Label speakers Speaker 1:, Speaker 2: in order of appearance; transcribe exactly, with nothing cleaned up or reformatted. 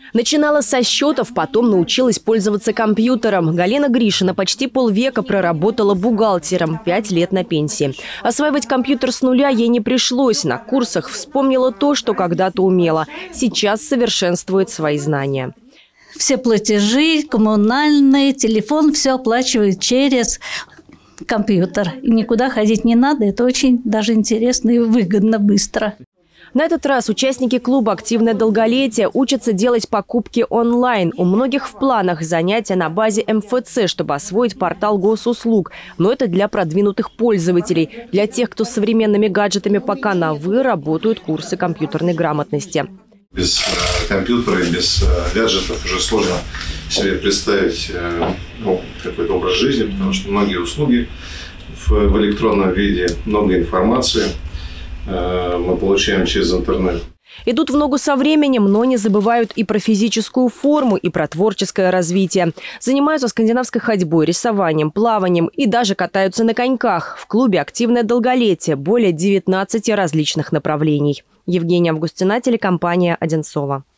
Speaker 1: Начинала со счетов, потом научилась пользоваться компьютером. Галина Гришина почти полвека проработала бухгалтером, пять лет на пенсии. Осваивать компьютер с нуля ей не пришлось. На курсах вспомнила то, что когда-то умела. Сейчас совершенствует свои знания.
Speaker 2: Все платежи, коммунальные, телефон, все оплачивают через компьютер. И никуда ходить не надо. Это очень даже интересно и выгодно, быстро.
Speaker 1: На этот раз участники клуба «Активное долголетие» учатся делать покупки онлайн. У многих в планах занятия на базе эм эф цэ, чтобы освоить портал госуслуг. Но это для продвинутых пользователей. Для тех, кто с современными гаджетами пока на «вы», работают курсы компьютерной грамотности.
Speaker 3: Без э, компьютера и без э, гаджетов уже сложно себе представить э, ну, какой-то образ жизни, потому что многие услуги в, в электронном виде, много информации мы получаем через интернет.
Speaker 1: Идут в ногу со временем, но не забывают и про физическую форму, и про творческое развитие. Занимаются скандинавской ходьбой, рисованием, плаванием и даже катаются на коньках. В клубе «Активное долголетие» более девятнадцати различных направлений. Евгения Августина, телекомпания «Одинцово».